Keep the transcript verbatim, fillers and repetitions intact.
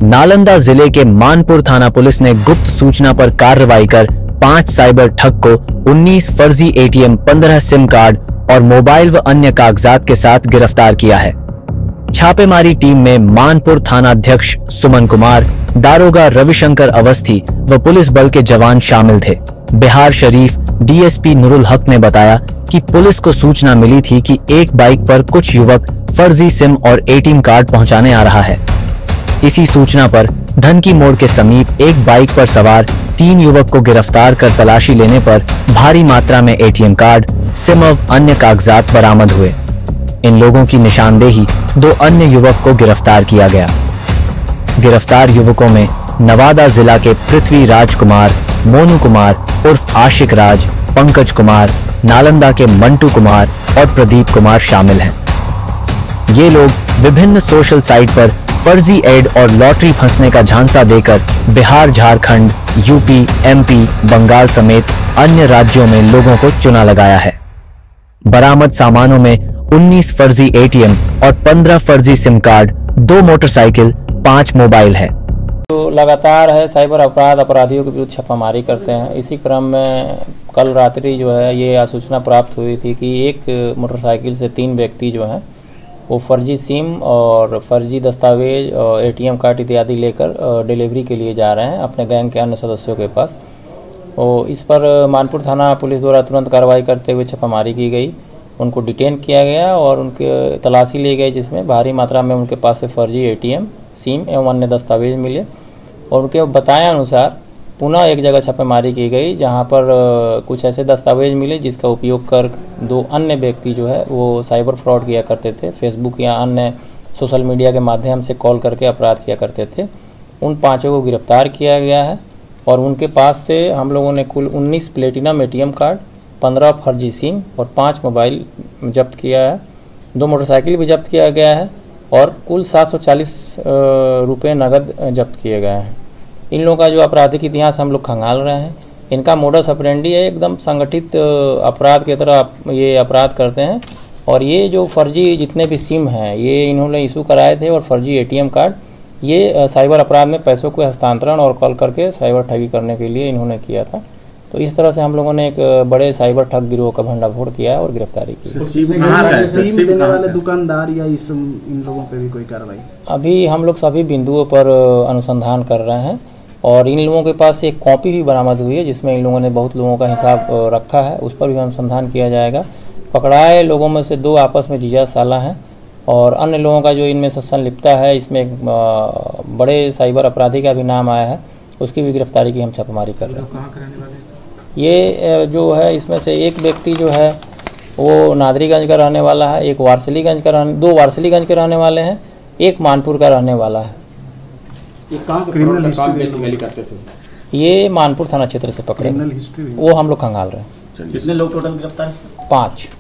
नालंदा जिले के मानपुर थाना पुलिस ने गुप्त सूचना पर कार्रवाई कर पांच साइबर ठग को उन्नीस फर्जी एटीएम, पंद्रह सिम कार्ड और मोबाइल व अन्य कागजात के साथ गिरफ्तार किया है। छापेमारी टीम में मानपुर थाना अध्यक्ष सुमन कुमार, दारोगा रविशंकर अवस्थी व पुलिस बल के जवान शामिल थे। बिहार शरीफ डीएसपी नुरुल हक ने बताया कि पुलिस को सूचना मिली थी कि एक बाइक पर कुछ युवक फर्जी सिम और एटीएम कार्ड पहुंचाने आ रहा है। इसी सूचना पर धनकी मोड़ के समीप एक बाइक पर सवार तीन युवक को गिरफ्तार कर तलाशी लेने पर भारी मात्रा में एटीएम कार्ड, सिम व अन्य कागजात बरामद हुए। इन लोगों की निशानदेही दो अन्य युवक को गिरफ्तार किया गया। गिरफ्तार युवकों में नवादा जिला के पृथ्वी राज कुमार, मोनू कुमार उर्फ आशिक राज, पंकज कुमार, नालंदा के मंटू कुमार और प्रदीप कुमार शामिल हैं। ये लोग विभिन्न सोशल साइट पर फर्जी एड और लॉटरी फंसने का झांसा देकर बिहार, झारखंड, यूपी, एमपी, बंगाल समेत अन्य राज्यों में लोगों को चुना लगाया है। बरामद सामानों में उन्नीस फर्जी एटीएम और पंद्रह फर्जी सिम कार्ड, दो मोटरसाइकिल, पांच मोबाइल है। तो लगातार है साइबर अपराध अपराधियों के विरुद्ध छापामारी करते हैं। इसी क्रम में कल रात्रि जो है ये सूचना प्राप्त हुई थी कि एक मोटरसाइकिल से तीन व्यक्ति जो हैं वो फर्जी सिम और फर्जी दस्तावेज और एटीएम कार्ड इत्यादि लेकर डिलीवरी के लिए जा रहे हैं अपने गैंग के अन्य सदस्यों के पास। और इस पर मानपुर थाना पुलिस द्वारा तुरंत कार्रवाई करते हुए छापामारी की गई, उनको डिटेन किया गया और उनके तलाशी ली गई, जिसमें भारी मात्रा में उनके पास से फर्जी एटीएम, सिम एवं अन्य दस्तावेज मिले। और उनके बताए अनुसार पुनः एक जगह छापेमारी की गई जहां पर कुछ ऐसे दस्तावेज मिले जिसका उपयोग कर दो अन्य व्यक्ति जो है वो साइबर फ्रॉड किया करते थे, फेसबुक या अन्य सोशल मीडिया के माध्यम से कॉल करके अपराध किया करते थे। उन पांचों को गिरफ्तार किया गया है और उनके पास से हम लोगों ने कुल उन्नीस प्लेटिनम एटीएम कार्ड, पंद्रह फर्जी सिम और पाँच मोबाइल जब्त किया है। दो मोटरसाइकिल भी जब्त किया गया है और कुल सात सौ चालीस रुपये नगद जब्त किए गए हैं। इन लोगों का जो आपराधिक इतिहास हम लोग खंगाल रहे हैं। इनका मोडस ऑपरेंडी है, एकदम संगठित अपराध की तरह ये अपराध करते हैं। और ये जो फर्जी जितने भी सिम हैं ये इन्होंने इशू कराए थे और फर्जी एटीएम कार्ड ये साइबर अपराध में पैसों को हस्तांतरण और कॉल करके साइबर ठगी करने के लिए इन्होंने किया था। तो इस तरह से हम लोगों ने एक बड़े साइबर ठग गिरोह का भंडाफोड़ किया है और गिरफ्तारी की। सिम देने वाले दुकानदार या इस इन लोगों पे भी कोई कार्रवाई? अभी हम लोग सभी बिंदुओं पर अनुसंधान कर रहे हैं और इन लोगों के पास एक कॉपी भी बरामद हुई है जिसमें इन लोगों ने बहुत लोगों का हिसाब रखा है, उस पर भी अनुसंधान किया जाएगा। पकड़ाए लोगों में से दो आपस में जीजा साला हैं और अन्य लोगों का जो इनमें से संलिप्तता है, इसमें एक बड़े साइबर अपराधी का भी नाम आया है, उसकी भी गिरफ्तारी की हम छापेमारी कर रहे हैं। ये जो है इसमें से एक व्यक्ति जो है वो नादरीगंज का रहने वाला है, एक वारसलीगंज का रहने दो वारसलीगंज के रहने वाले हैं, एक मानपुर का रहने वाला है। ये कहाँ से क्रिमिनल हिस्ट्री करते थे? ये मानपुर थाना क्षेत्र से पकड़े, वो हम लोग खंगाल रहे हैं। कितने लोग टोटल गिरफ्तार? पाँच।